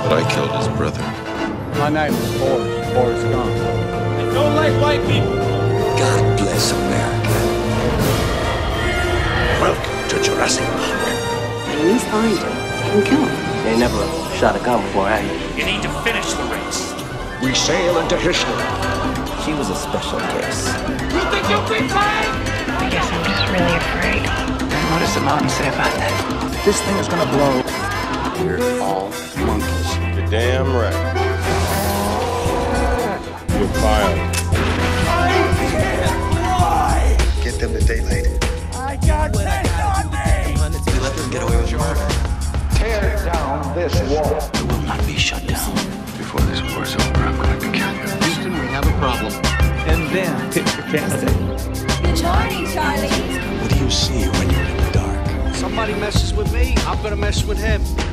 but I killed his brother. My name is Forrest Gump. I don't like white people. God bless America. Welcome to Jurassic Park. When you find him, you can kill him. They never shot a gun before, have you? You need to finish the race. We sail into history. She was a special case. You think you'll be fine? I guess I'm just really afraid. What does the mountain say about that? This thing is gonna blow. We're all monkeys. You're damn right. You're fired. Get them to daylight. I got this on me! You let them get away with your murder. Tear down this wall. It will not be shut down. Before this war's over, I'm going to kill you. Houston, we have a problem. And then pick your candidate. Good morning, Charlie. What do you see when you're in the dark? Somebody messes with me, I'm gonna mess with him.